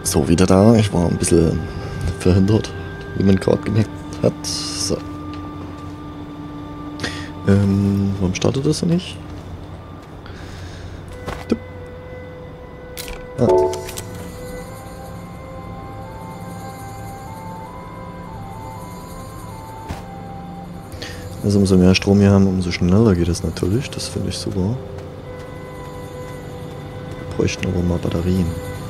So, wieder da. Ich war ein bisschen verhindert, wie man gerade gemerkt hat. So. Warum startet das nicht? Tipp. Ah. Also umso mehr Strom wir haben, umso schneller geht es natürlich. Das finde ich super. Wir bräuchten aber mal Batterien.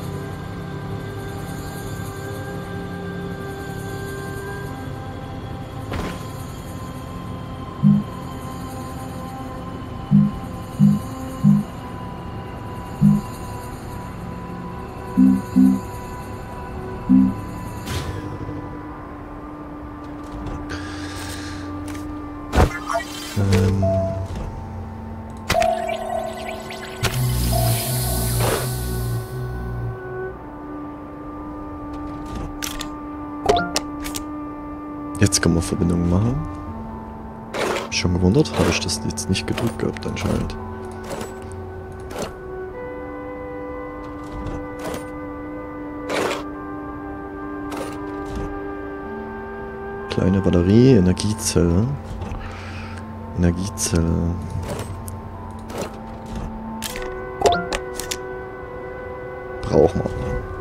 Jetzt kann man Verbindungen machen. Schon gewundert, habe ich das jetzt nicht gedrückt gehabt anscheinend. Kleine Batterie, Energiezelle. Energiezelle. Brauchen wir.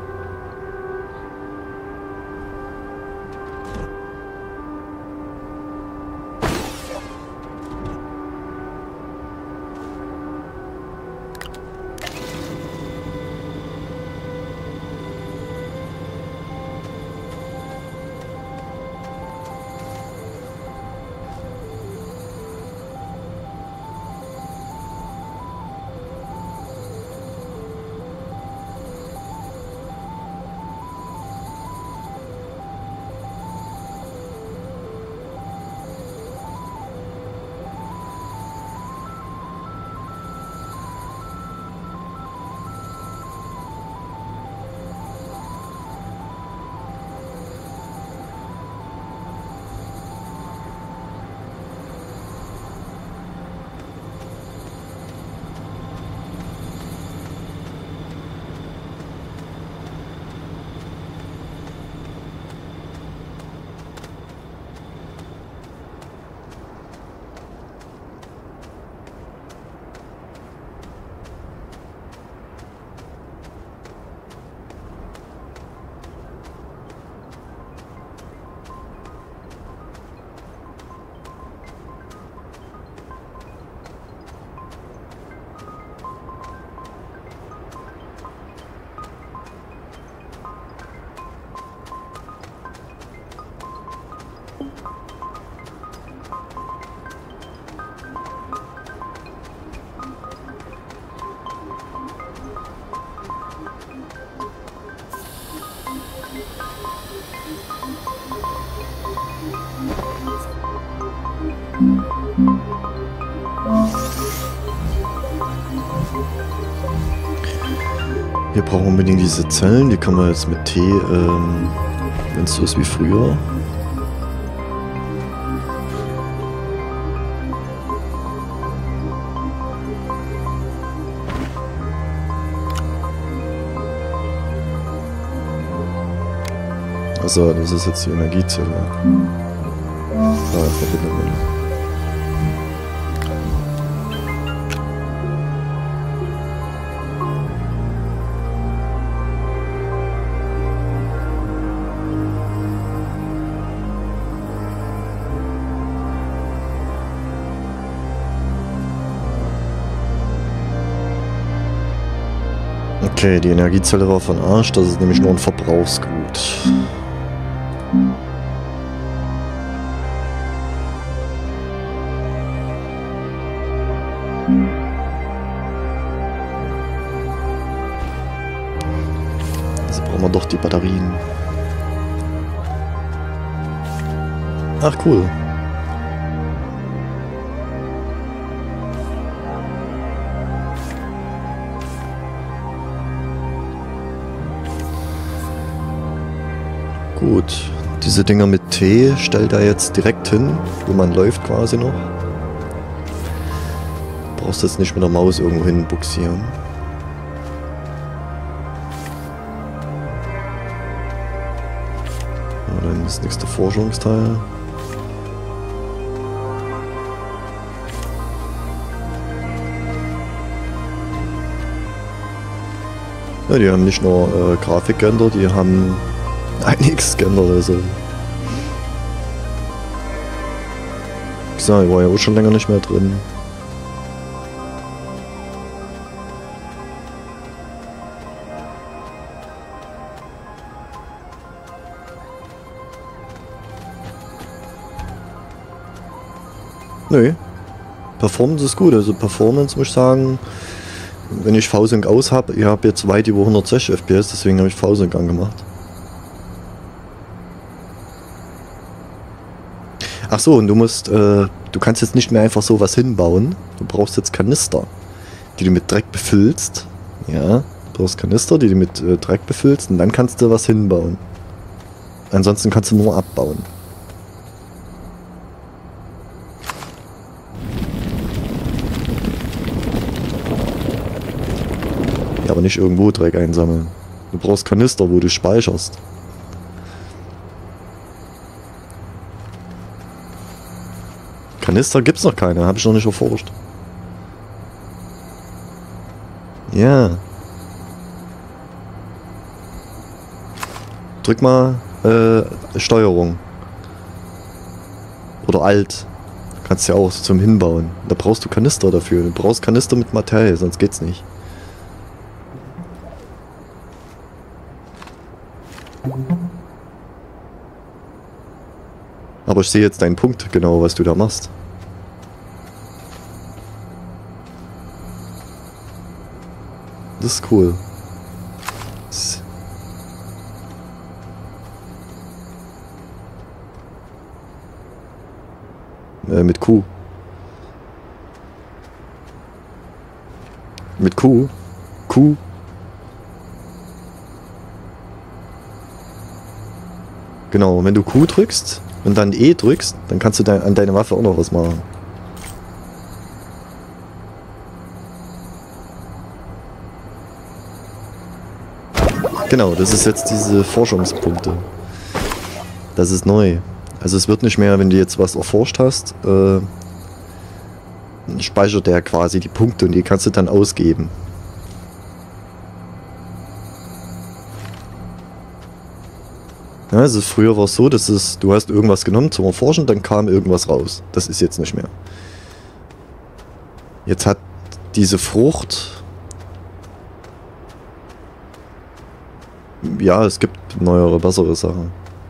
Wir brauchen unbedingt diese Zellen, die kann man jetzt mit T, wenn es so ist wie früher. Also das ist jetzt die Energiezelle. Verbindungen. Okay, die Energiezelle war von Arsch, das ist nämlich nur ein Verbrauchsgut. Also brauchen wir doch die Batterien. Ach cool. Gut, diese Dinger mit T stellt er jetzt direkt hin, wo man läuft quasi noch. Brauchst jetzt nicht mit der Maus irgendwo hin buxieren. Das nächste Forschungsteil. Ja, die haben nicht nur Grafik geändert, die haben einiges geändert. Also. Ich sag, ich war ja auch schon länger nicht mehr drin. Nö. Performance ist gut. Also Performance muss ich sagen, wenn ich V-Sync aus habe, ich habe jetzt weit über 160 FPS, deswegen habe ich V-Sync angemacht. Ach so, und du musst, du kannst jetzt nicht mehr einfach so was hinbauen. Du brauchst jetzt Kanister, die du mit Dreck befüllst. Ja, du brauchst Kanister, die du mit Dreck befüllst und dann kannst du was hinbauen. Ansonsten kannst du nur abbauen. Ja, aber nicht irgendwo Dreck einsammeln. Du brauchst Kanister, wo du speicherst. Kanister gibt's noch keine, habe ich noch nicht erforscht. Ja. Drück mal Steuerung. Oder Alt. Kannst ja auch zum Hinbauen. Da brauchst du Kanister dafür. Du brauchst Kanister mit Material, sonst geht's nicht. Aber ich sehe jetzt deinen Punkt genau, was du da machst. Das ist cool. Mit Q. Mit Q. Q. Genau, wenn du Q drückst und dann E drückst, dann kannst du an deine Waffe auch noch was machen. Genau, das ist jetzt diese Forschungspunkte. Das ist neu. Also es wird nicht mehr, wenn du jetzt was erforscht hast, speichert der quasi die Punkte und die kannst du dann ausgeben. Ja, also früher war es so, dass du hast irgendwas genommen zum Erforschen, dann kam irgendwas raus. Das ist jetzt nicht mehr. Jetzt hat diese Frucht... Ja, es gibt neuere, bessere Sachen.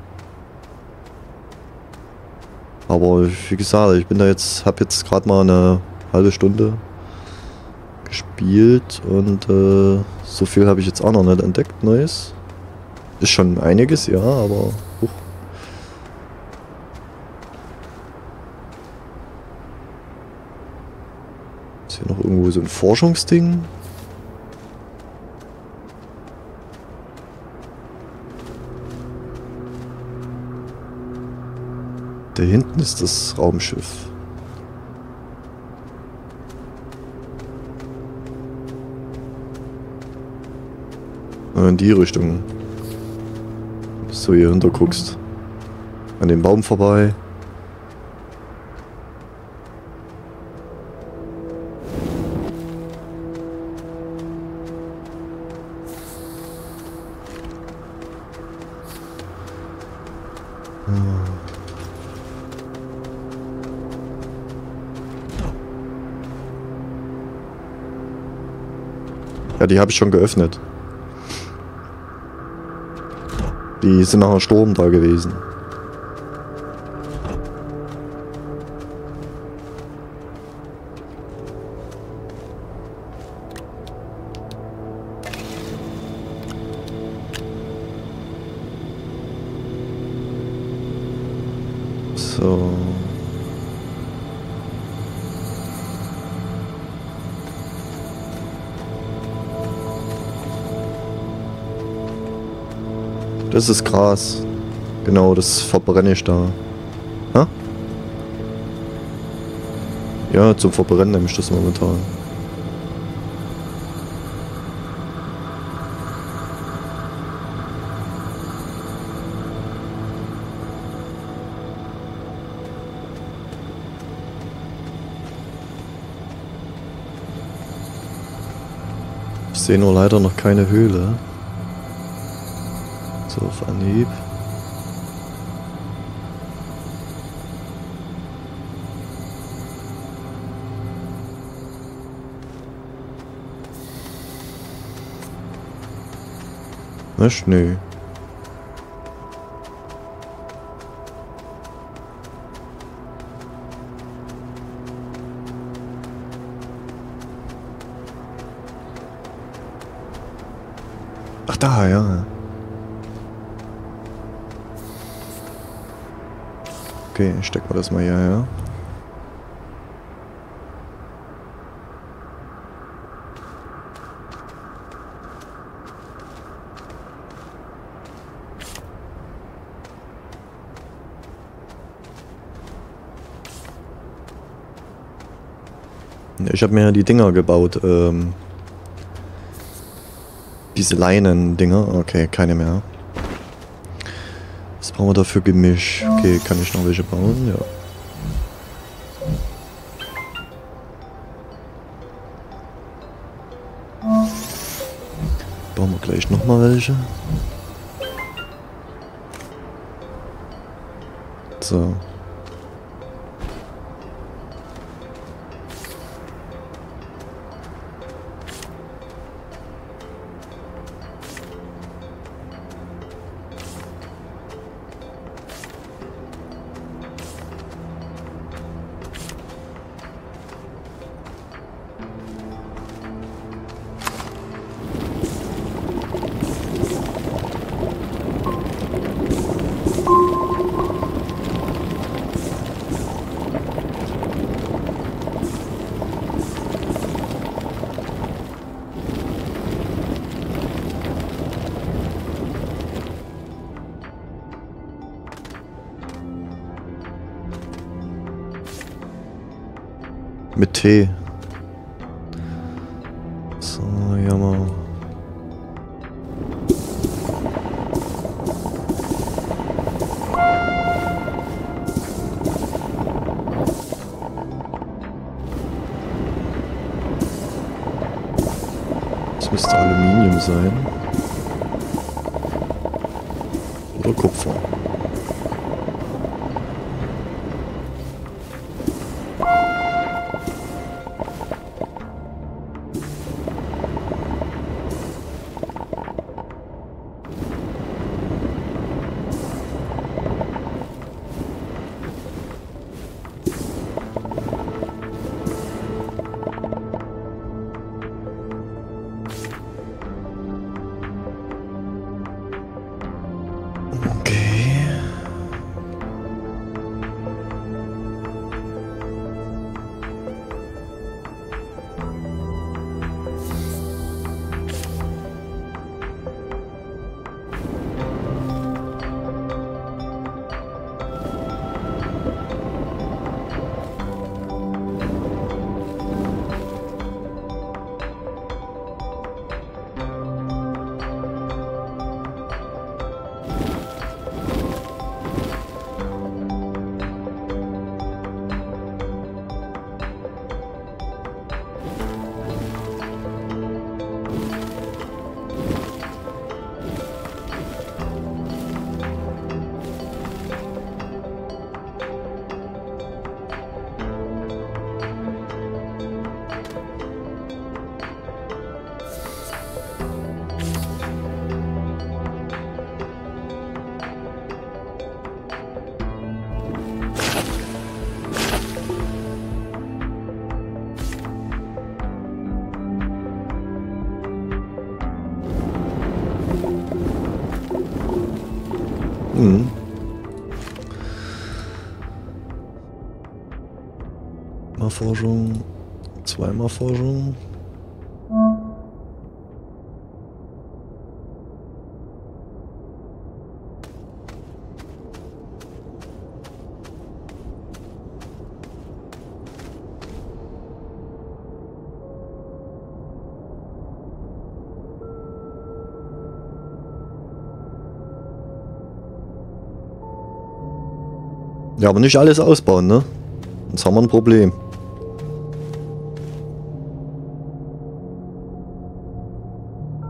Aber wie gesagt, ich bin da jetzt, habe jetzt gerade mal eine halbe Stunde gespielt und so viel habe ich jetzt auch noch nicht entdeckt, Neues. Ist schon einiges, ja, aber... Ist hier noch irgendwo so ein Forschungsding? Da hinten ist das Raumschiff. In die Richtung. So hier hinter guckst. An dem Baum vorbei. Ja, die habe ich schon geöffnet. Die sind nach einem Sturm da gewesen. So. Das ist Gras. Genau, das verbrenne ich da. Ha? Ja, zum Verbrennen nehme ich das momentan. Ich sehe nur leider noch keine Höhle. So auf Anhieb. Was? Nö. Ach da, ja. Okay, stecken wir das mal hier, ja. Ich habe mir die Dinger gebaut, diese Leinen-Dinger. Okay, keine mehr. Was brauchen wir da für Gemisch? Okay, kann ich noch welche bauen? Ja. Bauen wir gleich nochmal welche. So. Mit Tee. So, ja mal. Das müsste Aluminium sein. Oder Kupfer. Mhm. Mal Forschung, zweimal Forschung. Ja, aber nicht alles ausbauen, ne? Jetzt haben wir ein Problem.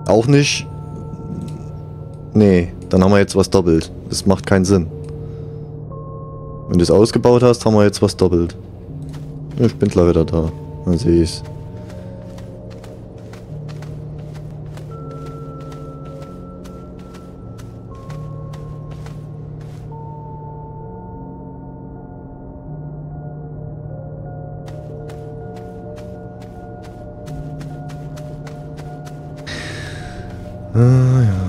Auch nicht. Nee, dann haben wir jetzt was doppelt. Das macht keinen Sinn. Wenn du es ausgebaut hast, haben wir jetzt was doppelt. Der Spindler wieder da. Dann sehe ich's. Ah, ja.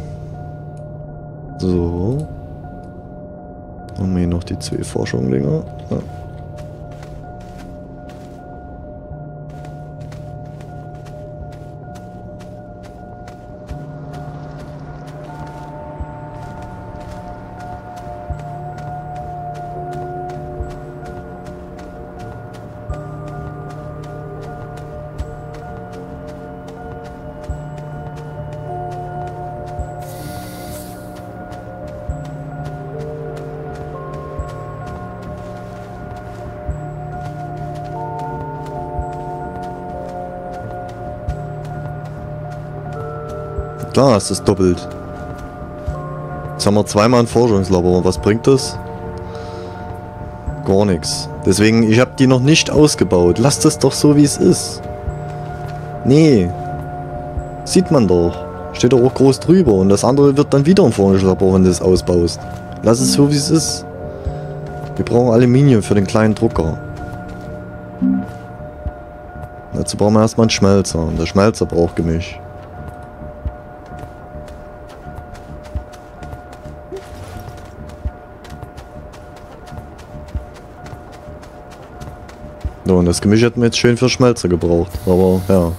So. Haben wir hier noch die 2 Forschungsdinger. Ja. Klar, es ist doppelt. Jetzt haben wir zweimal ein Forschungslabor. Was bringt das? Gar nichts. Deswegen, ich habe die noch nicht ausgebaut. Lasst es doch so, wie es ist. Nee. Sieht man doch. Steht doch auch groß drüber. Und das andere wird dann wieder ein Forschungslabor, wenn du es ausbaust. Lass es so, wie es ist. Wir brauchen Aluminium für den kleinen Drucker. Dazu brauchen wir erstmal einen Schmelzer. Und der Schmelzer braucht Gemisch. So, und das Gemisch hätten wir jetzt schön für Schmelzer gebraucht, aber ja.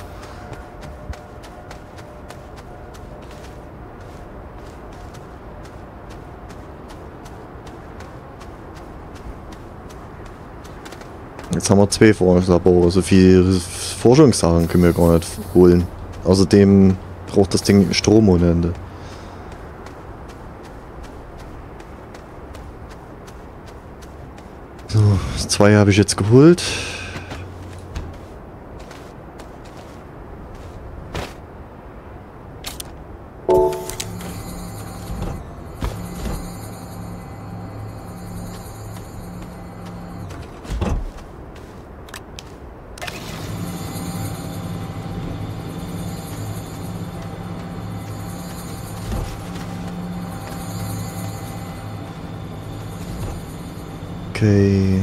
Jetzt haben wir 2 Forschungslabore, so viel Forschungssachen können wir gar nicht holen. Außerdem braucht das Ding Strom ohne Ende. So, 2 habe ich jetzt geholt. Okay.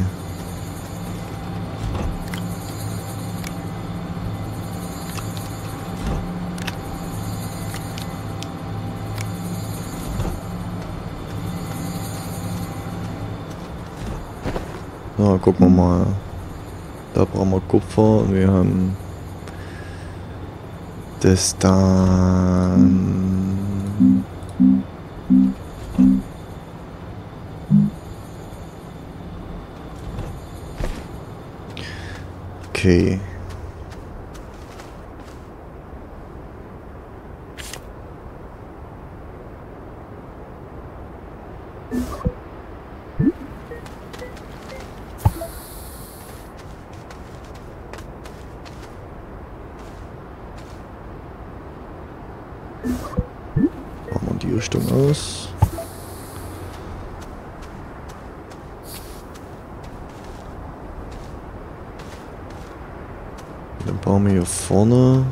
So, gucken wir mal. Da brauchen wir Kupfer. Wir haben das dann. Okay. Machen wir die Richtung aus. Dann bauen wir hier vorne.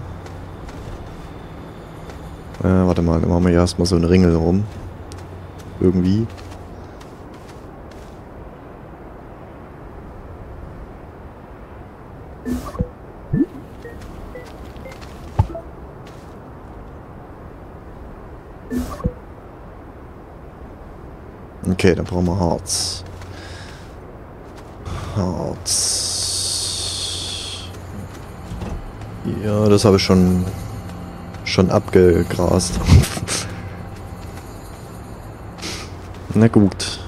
Warte mal, dann machen wir hier erstmal so einen Ringel rum. Irgendwie. Okay, dann brauchen wir Harz. Harz. Ja, das habe ich schon abgegrast. Na gut.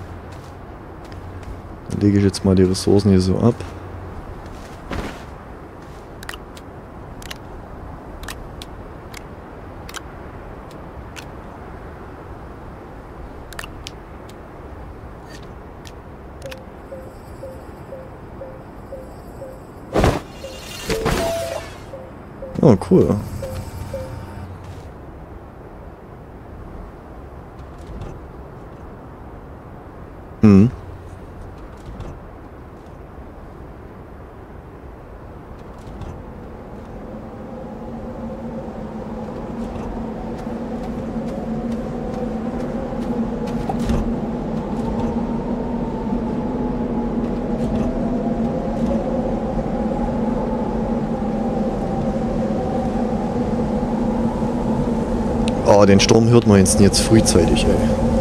Dann lege ich jetzt mal die Ressourcen hier so ab. Oh, cool. Oh, den Sturm hört man jetzt frühzeitig, ey.